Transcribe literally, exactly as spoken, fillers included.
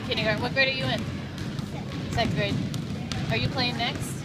Kindergarten. What grade are you in? Second grade. Are you playing next?